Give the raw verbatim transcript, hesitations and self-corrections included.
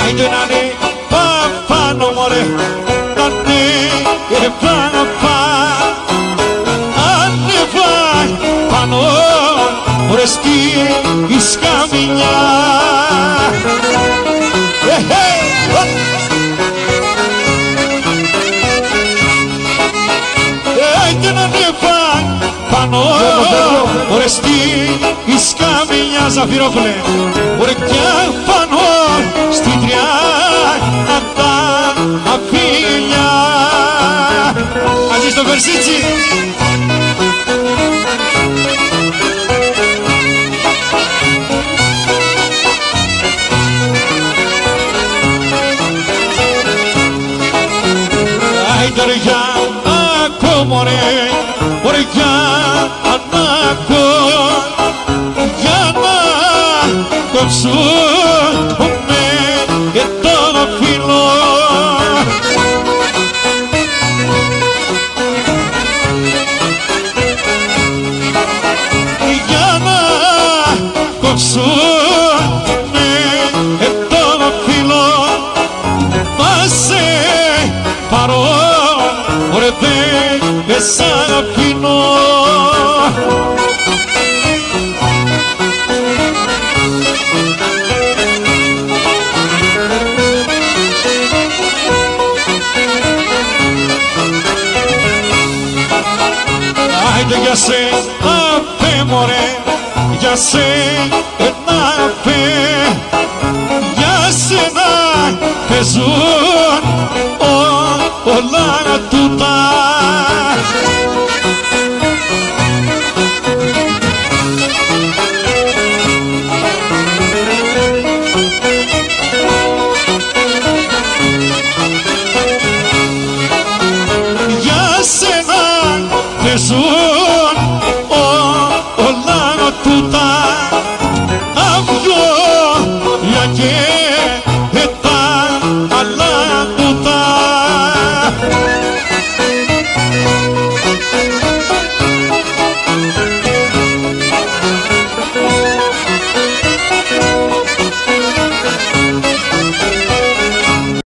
άιντε να είναι πάνω μωρέ, να είναι πάνω πάνω, ανεβάει πάνω μωρέ στη σκαμινιά. Άιντε να ανεβάει πάνω μωρέ στη σκαμινιά. Ζαφυρόπουλε μωρέ πια πάνω στη τριάντα αφίλια. Αγγείς το Περσίτσι. Άιντε ρε για ακό μωρέ, μωρέ για ανάκο, για να κόψουμε το φύλλο. Για να κόψουμε το φύλλο, μα σε παρώ μωρέ δεν σ' αφήνω. Άιντε για σένα πέ μωρέ, για σένα πέ, για σένα πε ζω.